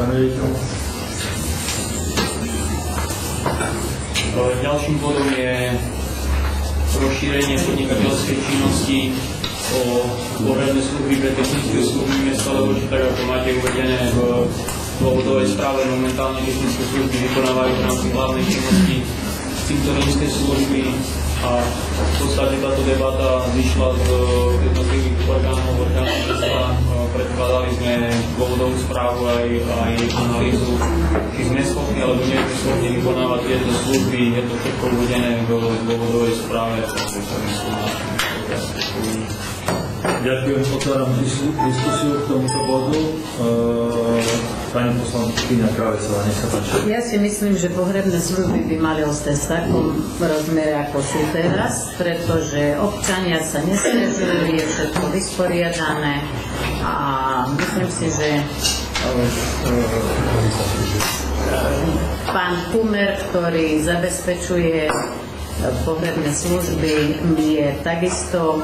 pán riaditeľ. Ďalším bodom je rozšírenie podnikateľskej činnosti o pohľadné služby pre technické služby mesta Levoče, tak ako máte uvedené v dôvodovej správe. Momentálne technické služby vykonávajú v rámci hlavnej činnosti cintorínske služby a v podstate táto debata vyšla z jednotlivých orgánov mesta. Predkladali sme dôvodovú správu aj analýzu, či sme schopní alebo nie sme schopní vykonávať tieto služby. Je to všetko uvedené v dôvodovej správe. Ďakujem, otváram diskusiu k tomuto bodu. Pani poslankyňa Krávecová, nech sa páči. Ja si myslím, že pohrebné služby by mali ostať v takom rozmere, ako sú teraz, pretože občania sa nesťažujú, je všetko vysporiadané a myslím si, že pán Kumer, ktorý zabezpečuje pohrebné služby, je takisto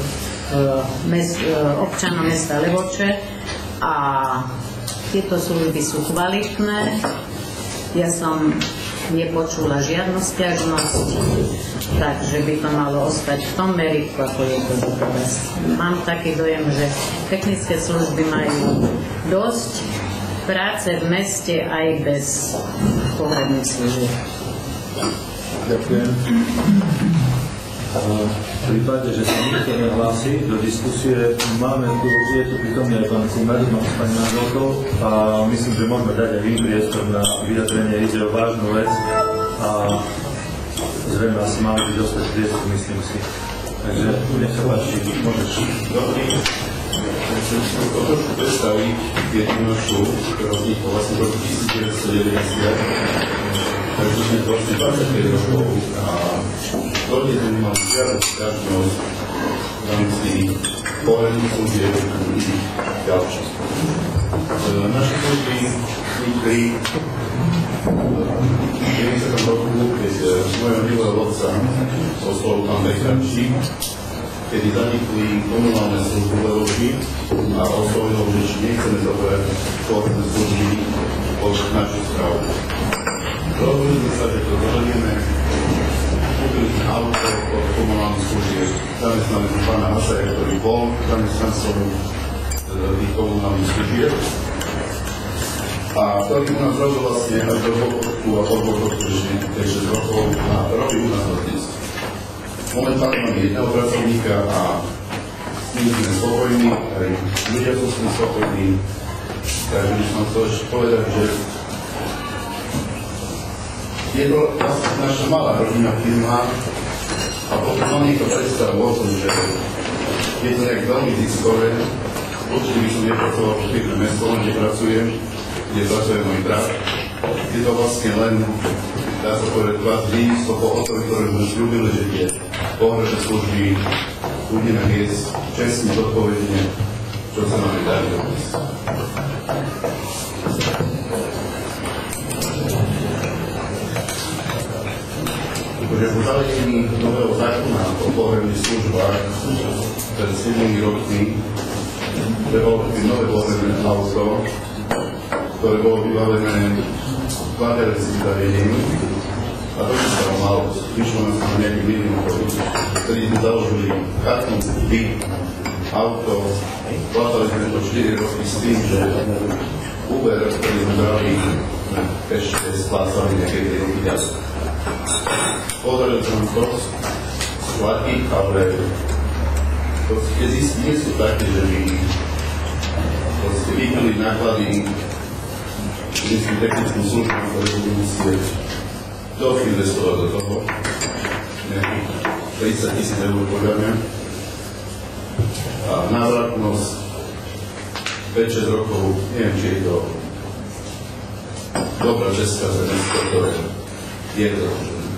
občanom mesta Levoče a tieto služby sú kvalitné. Ja som nepočula žiadnu sťažnosť, takže by to malo ostať v tom meriku, ako je to doteraz. Mám taký dojem, že technické služby majú dosť práce v meste aj bez pohrebných služieb. Ďakujem. V prípade, že sa nikto nehlási do diskusie, máme tu, je tu prítomný aj pán Kumer, s pani manželkou a myslím, že môžeme dať aj im priestor na vyjadrenie, ide o vážnu vec a zrejme asi máme byť dostať priestor, myslím si. Takže nech sa páči, môžeš. Dobrý. Ja som si to trošku predstaviť jedinošu, ktorá vznikla vlastne v roku 1990. Takže sme vlastne 25 rokov a dodnes sme mali žiadnu sťažnosť v rámci pohľadných služieb a ďalších. Naše služby vznikli v 90. roku, keď mojho milého otca oslovil pán Becharčík, kedy zanikli komunálne služby v Levoči a oslovil, že či nechceme zobrať pohľadné služby pod našu správu. Rozhodli sme sa, že to zoženieme. Kúpili sme auto od komunálnych služieb. Zamestnali sme pána Hasaja, ktorý bol zamestnancom tých komunálnych služieb. A ktorý u nás robil vlastne až do dôchodku a po dôchodku ešte 6 rokov a robí u nás dnes. Momentálne máme jedného pracovníka a my sme spokojní, aj ľudia sú s tým spokojní. Takže by som chcel ešte povedať, že je to vlastne naša malá rodinná firma a potom mám niekto predstavu o tom, že je to nejak veľmi ziskové. Určite by som nepracoval v firme mesto, kde pracujem, kde pracuje môj brat. Je to vlastne len, dá sa povedať, dva po otcovi, ktoré sme slúbili, že tie pohrebné služby budeme viesť čestne, zodpovedne, čo sa máme dať do dnes. Pretože po zavedení nového zákona o pohrebných službách pred 7 rokmi bolo nové pohrebné auto, ktoré bolo vybavené kvadratickým zariadením a to sa stalo malo. Prišlo nás na nejaký milión ľudí, ktorí sme založili chatnú, byt, auto, platali sme to 4 roky s tým, že Uber, ktorý sme brali, ešte splácali nejaké tie roky ďalej. Podarilo sa nám to splatiť, ale tie zisky nie sú také, že by vykryli náklady všetkým technickým službám, ktoré budú musieť dosť investovať do toho. Nejakých 30 000 eur podľa mňa. A návratnosť 5-6 rokov, neviem, či je to dobrá česká zremestka, ktoré je to.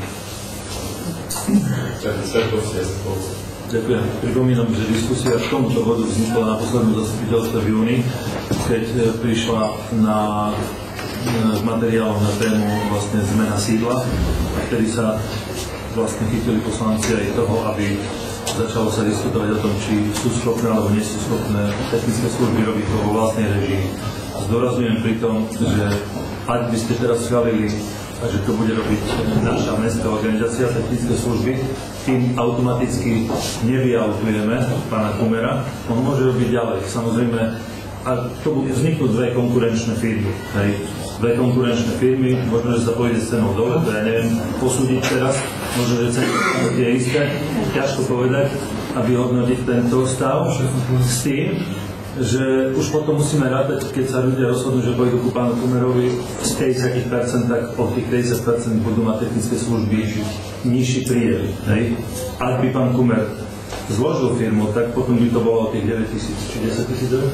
Ďakujem. Pripomínam, že diskusia k tomuto bodu vznikla na poslednom zastupiteľstve v júni, keď prišla na materiál na tému vlastne zmena sídla, ktorý sa vlastne chytili poslanci aj toho, aby začalo sa diskutovať o tom, či sú schopné alebo nie sú schopné technické služby robiť vo vlastnej režii. zdôrazňujem pri tom, že ak by ste teraz schválili, že to bude robiť naša mestská organizácia technické služby, tým automaticky nevyautujeme pána Kumera, on môže robiť ďalej. Samozrejme, a to vzniknú dve konkurenčné firmy. Hej. Dve konkurenčné firmy, možno, že sa pôjde s cenou dole, to ja neviem posúdiť teraz, možno, že ceny je isté, ťažko povedať a vyhodnotiť tento stav s tým, že už potom musíme rátať, keď sa ľudia rozhodnú, že pôjdu ku pánu Kumerovi z 50%, tak od tých 50% budú mať technické služby nižší príjem. Ak by pán Kumer zložil firmu, tak potom by to bolo tých 9 000 či 10 000 eur?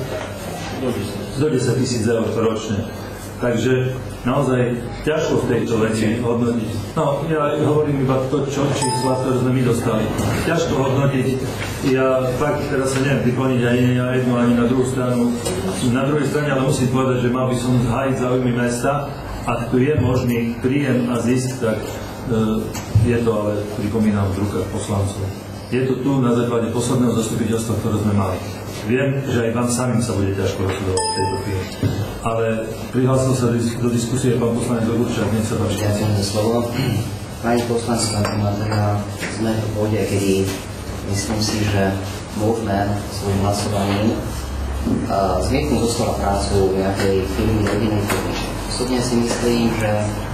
Do 10 000 eur ročne. Takže naozaj ťažko v tejto veci hodnotiť. No, ja hovorím iba to, čísla, ktoré sme my dostali. Ťažko hodnotiť. Ja fakt teraz sa neviem prikloniť ani na jednu, ani na druhú stranu. Na druhej strane ale musím povedať, že mal by som hájiť záujmy mesta. Ak tu je možný príjem a zisk, tak je to ale, pripomínam, v rukách poslancov. Je to tu na základe posledného zastupiteľstva, ktoré sme mali. Viem, že aj vám samým sa bude ťažko rozhodovať v tejto chvíli. Ale prihlásil sa do diskusie pán poslanec Ogurčák, nech sa páči. Ďakujem za slovo. Pani poslanská Tomátová, sme v bode, kedy myslím si, že môžeme svojim hlasovaním zmietnúť zo stola prácu nejakej firmy rodinnej firmy. Osobne si myslím, že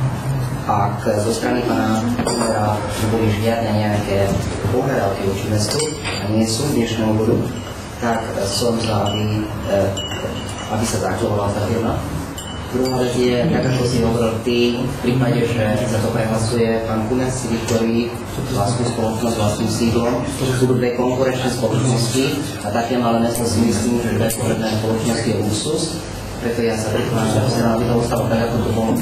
ak zo strany pána Kumera neboli žiadne nejaké pohľadávky voči mestu a nie sú v dnešného bodu, tak som za, aby sa zachovala tá firma. Druhá vec je, tak ako si hovoril ty, v prípade, že sa to prehlasuje, pán Kumer si vytvorí vlastnú spoločnosť, vlastným sídlom, budú dve konkurenčné spoločnosti a také malé mesto si myslím, že dve potrebné spoločnosti je luxus. Preto ja sa prikláňam, že sa nám by to ostalo tak, ako to bolo.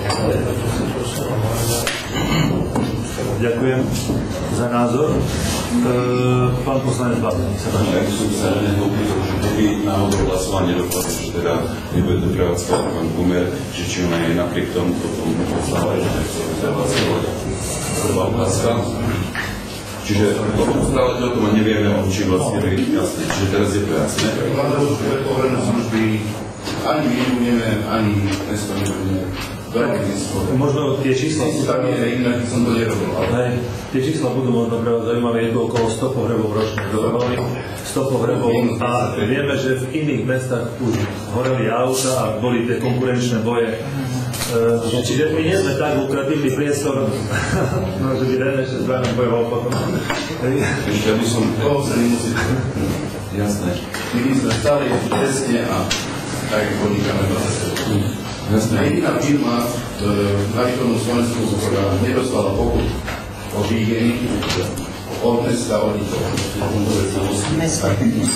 Ďakujem za názor. Pán poslanec Bábel, nech sa páči. Ja by som sa nehovoril, že keby náhodou hlasovanie dopadlo, že teda nebude to prevádzkovať pán Kumer, že či on aj napriek tomu potom poslávať, že nechce prevádzkovať. Prvá otázka. Čiže stále o tom nevieme, či vlastne je jasné. Čiže teraz je to jasné. Vládou, že poverené služby ani my nebudeme, ani mesto nebudeme. Možno tie čísla sú tam je inak, som to nerobil. Ale tie čísla budú možno práve zaujímavé, je to okolo 100 pohrebov ročne. 100 pohrebov a vieme, že v iných mestách už horeli auta a boli tie konkurenčné boje. Čiže my nie sme tak lukratívny priestor, no, že by René ešte s Vánom bojoval potom. Ešte by som... Toho sa nemusí. Jasné. My by sme stali presne a tak podnikáme vlastne. Jediná firma na východnom Slovensku, ktorá nedostala pokut o výhry od mesta, od Mesta.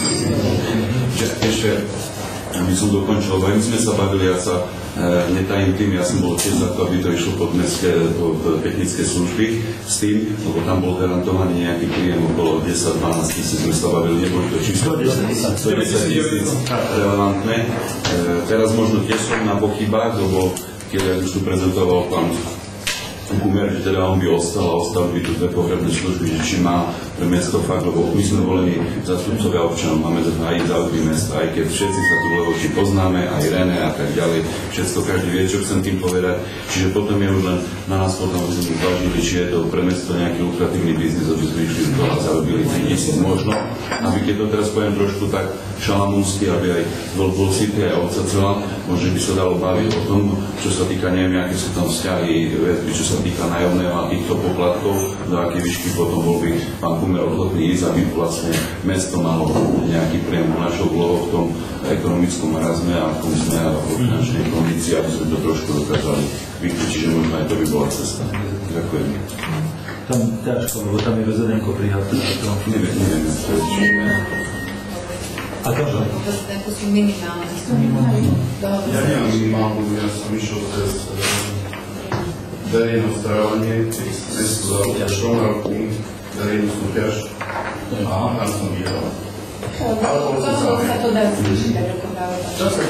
Ešte aby som dokončil, lebo my sme sa bavili, ja sa netajím tým, ja som bol tiež za to, aby to išlo pod technické služby s tým, lebo tam bol garantovaný nejaký príjem okolo 10-12 tisíc, sme sa bavili, neboli to číslo 110 tisíc relevantné. Teraz možno tiež som na pochybách, lebo keď už tu prezentoval pán Kumer, že teda on by ostal a ostal by tu dve pohrebné služby, že či má pre mesto fakt, lebo my sme volení zástupcovia občanov, máme hájiť záujmy mesta, aj keď všetci sa tu levoči poznáme, aj René a tak ďalej, všetko každý vie, čo chcem tým povedať. Čiže potom je už len na nás potom zvážili, či je to pre mesto nejaký lukratívny biznis, aby sme išli z toho a zarobili 3000 možno. Aby keď to teraz poviem trošku tak šalamúnsky, aby aj bol city, aj ovca celá, možno by sa dalo baviť o tom, čo sa týka, neviem, aké sú tam vzťahy, čo sa týka nájomného a týchto poplatkov, do akej výšky potom bol by pán Kumer ochotný ísť, aby vlastne mesto malo nejaký príjem našou vlohou v tom ekonomickom marazme a v tom sme a v finančnej kondícii, aby sme to trošku dokázali vyklúčiť, že možno aj to by bola cesta. Ďakujem. Tam ťažko, lebo tam je VZN-ko prihaté. Neviem. A to? VZN-ko sú minimálne. Ja nemám minimálnu, ja som išiel cez verejné starávanie, cez mesto za Šomravku, verejnú súťaž a tam som vyhral. Ale bol som sa to dá zvýšiť, ako dáva. Čo sa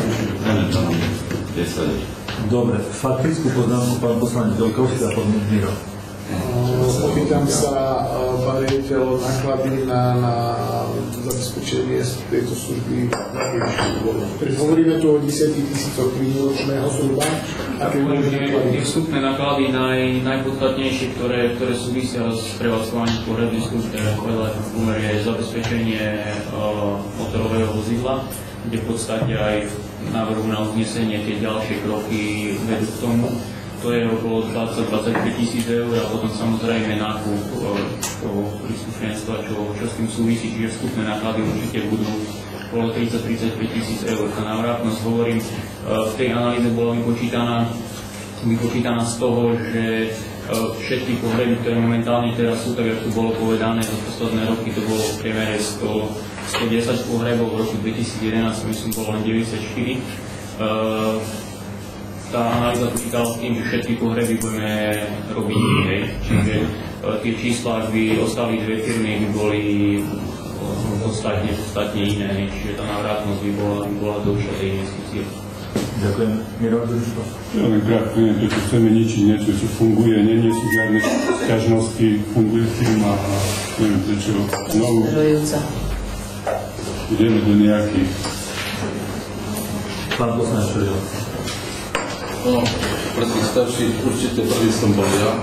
zvýšiť? Dobre, faktickú poznámku pán poslanec Dolkovský a potom Miro. Opýtam sa, pán riaditeľ, náklady na zabezpečenie tejto služby. Hovoríme tu o 10 000 výročného zhruba. Tie vstupné náklady najpodstatnejšie, ktoré súvisia s prevádzkovaním pohrebných služb, teda povedať v úmer je zabezpečenie motorového vozidla, kde v podstate aj v návrhu na uznesenie tie ďalšie kroky vedú k tomu. To je okolo 20-25 000 eur a potom samozrejme nákup toho príslušenstva, čo s tým súvisí, čiže vstupné náklady určite budú okolo 30-35 000 eur. Tá návratnosť, hovorím, v tej analýze bola vypočítaná z toho, že všetky pohreby, ktoré momentálne teraz sú, tak ako tu bolo povedané, za posledné roky to bolo v priemere 110 pohrebov, v roku 2011 myslím bolo len 94. Tá analýza počítala s tým, že všetky pohreby budeme robiť hej. Čiže tie čísla, ak by ostali dve firmy, by boli podstatne iné, čiže tá návratnosť by bola dlhšia tej investície. Ďakujem. Miro, Duško. Ja len krátko, to, čo chceme ničiť, niečo, čo funguje, nie sú žiadne sťažnosti, funguje firma a neviem prečo znovu ideme do nejakých. Pán poslanec Šojdel. No, pre tých starších určite prvý som bol ja.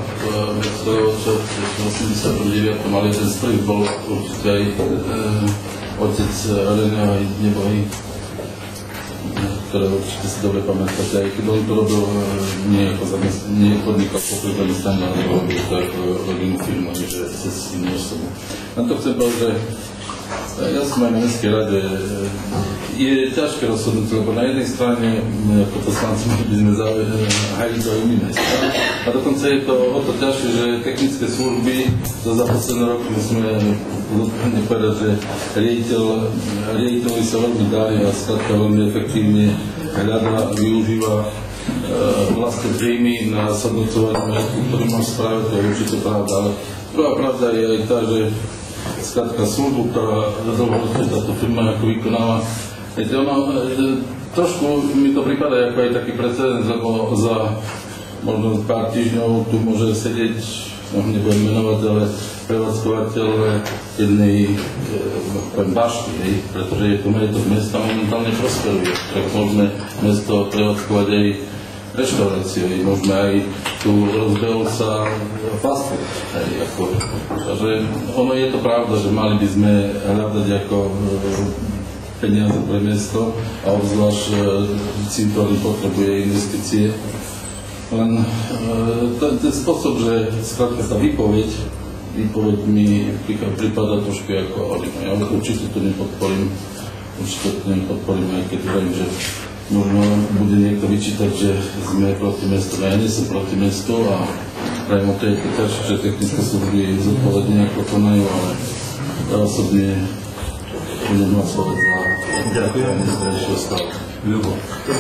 V 89. ale ten prvý bol určite aj otec René aj Nebohy, ktoré určite si dobre pamätáte. Aj keď on to robil nie podnikal popri zamestnaní, ale robil to ako rodinu firmu, že cez inú osobu. Na to chcem povedať, že ja som aj na Mestskej rade. Je ťažké rozhodnúť, lebo na jednej strane ako poslanci by sme hájili záujmy mesta. A dokonca je to o to ťažšie, že technické služby za posledné roky musíme povedať, že riaditeľovi sa veľmi darí a skladka veľmi efektívne hľadá a využíva vlastné príjmy na sadnúcovanie majetku, ktorý mám spraviť, to je určite pravda. Ale prvá pravda je aj tá, že skladka službu, ktorá táto firma ako vykonáva. Trošku mi to prípada ako aj taký precedens, lebo za možno pár týždňov tu môže sedieť, nebudem menovať, ale prevádzkovateľ jednej bašty, pretože je tu majetok mesta momentálne prosperuje. Tak môžeme mesto prevádzkovať aj reštauráciu, môžeme aj tu rozbehol sa fast food. Takže ono je to pravda, že mali by sme hľadať ako peniaze pre mesto a obzvlášť Cintorín potrebuje investície. Len ten spôsob, že skrátka tá výpoveď mi prípada trošku ako olivné. Ja určite to nepodporím, aj keď viem, že možno bude niekto vyčítať, že sme proti mestu. Ja nie som proti mestu a prajem o tej ťažšie, že technické služby zodpovedne ako konajú, ale ja osobne budem hlasovať za nezdrajšieho stavu. Ľubo.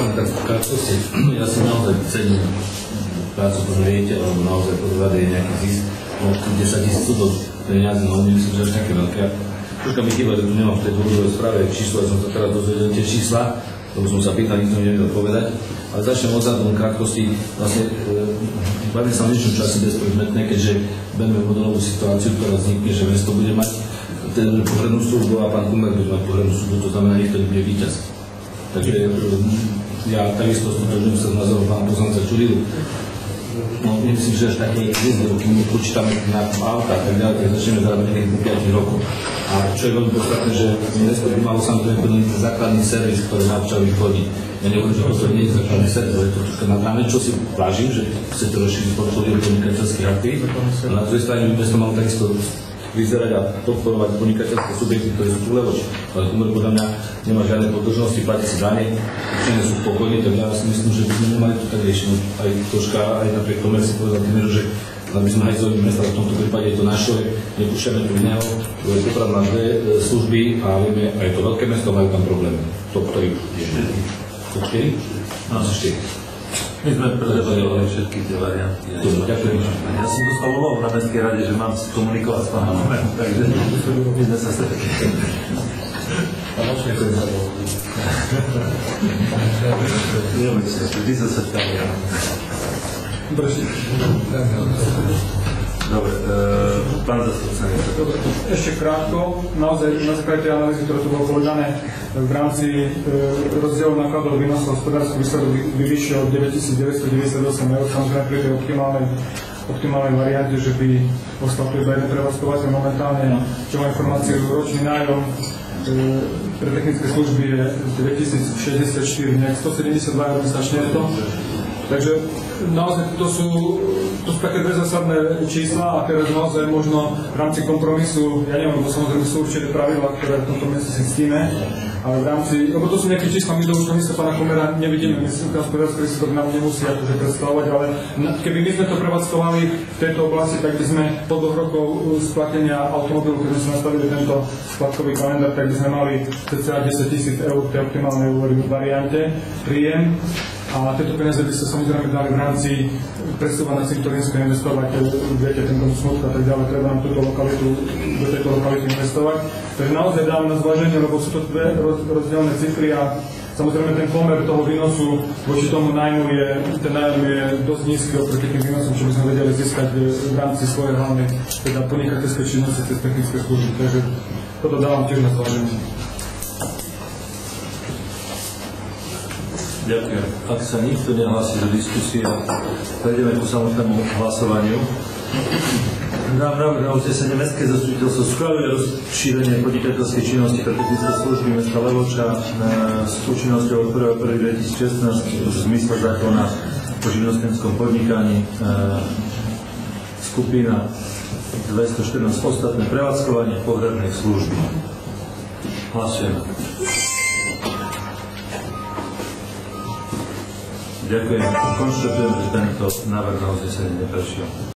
Ja si naozaj cením prácu toho riaditeľa, lebo naozaj podľa je nejaký zisk od 10 000 do peniazy, no nemyslím, že až také veľké. Troška mi chýba, že tu nemám v tej dôvodovej správe číslo, ja som sa teraz dozvedel tie čísla, lebo som sa pýtal, nikto nevedel povedať. Ale začnem odzadu len krátkosti. Vlastne bavím sa o niečom, čo asi bezpredmetné, keďže budeme modelovú situáciu, ktorá vznikne, že mesto bude mať ten pohrebnú službu a pán Kumer bude mať pohrebnú službu, to znamená, nikto nebude víťaz. Takže ja takisto stotožňujem sa s názorom pána poslanca Čurilu. No, myslím, že až taký zisk, keď my počítame na auta, tak ďalej, keď začneme zarábať nejakých 5 rokov. A čo je veľmi podstatné, že mesto by malo samozrejme plniť základný servis, ktorý na občanovi chodí. Ja nehovorím, že to nie je základný servis, ale je to troška nad rámec, čo si vážim, že chcete rozšíriť portfólio podnikateľských aktív. A na druhej strane by mesto malo takisto vyzerať a podporovať podnikateľské subjekty, ktoré sú tu levoči. Ale Kumer podľa mňa nemá žiadne podržnosti, platí si dane, občania sú spokojní, tak ja si myslím, že by sme nemali to tak riešiť. Aj troška, aj napriek tomu, si povedal Timeru, že aby sme hajzovali mesta, v tomto prípade je to naše, nepúšťame tu iného, to je popravná dve služby a vieme, aj to veľké mesto majú tam problémy. To, ktorý je 4? No, 4. My sme prezentovali všetky tie varianty. Ďakujem. Ja som dostal úlohu na Mestskej rade, že mám komunikovať s pánom Kumerom, takže my sme sa stretli. Vždy sa stretli. Dobre, pán zastupca. Ešte krátko, naozaj na základe tej analýzy, ktoré tu bolo povedané, v rámci rozdielu nákladov výnosov hospodársky výsledok vyvyššie od 9998 eur, samozrejme pri tej optimálnej variante, že by ostal tu iba jeden prevádzkovateľ. Momentálne, čo má informáciu, ročný nájom pre technické služby je 2064, nejak 172 eur mesačne je to. Takže naozaj to sú také dve zásadné čísla a teraz naozaj možno v rámci kompromisu, ja neviem, lebo samozrejme sú určité pravidlá, ktoré v tomto mesiaci ctíme, ale v rámci, lebo to sú nejaké čísla, my to už komisie pána Komera nevidíme, my si hospodársky výsledok nám nemusí akože predstavovať, ale keby my sme to prevádzkovali v tejto oblasti, tak by sme po 2 rokov splatenia automobilu, keď sme nastavili tento skladkový kalendár, tak by sme mali cca 10 000 eur v tej optimálnej variante príjem. A tieto peniaze by sa samozrejme dali v rámci presúvať na Cintorínsko investovať, viete, ten dom Smútka a tak ďalej, treba nám túto lokalitu, do tejto lokality investovať. Takže naozaj dáme na zváženie, lebo sú to dve rozdielne cifry a samozrejme ten pomer toho výnosu voči tomu nájmu ten nájom je dosť nízky oproti tým výnosom, čo by sme vedeli získať v rámci svojej hlavnej, teda podnikateľskej činnosti cez technické služby. Takže toto dávam tiež na zváženie. Ďakujem. Ak sa nikto nehlási do diskusie, prejdeme ku samotnému hlasovaniu. Návrh na uznesenie Mestské zastupiteľstvo schváľuje rozšírenie podnikateľskej činnosti pre technické služby mesta Levoča s účinnosťou od 1.1.2016 v zmysle zákona o živnostenskom podnikaní skupina 214 ostatné prevádzkovanie pohrebnej služby. Hlasujeme. Ďakujem. Konštatujem, že tento návrh na uznesenie neprešiel.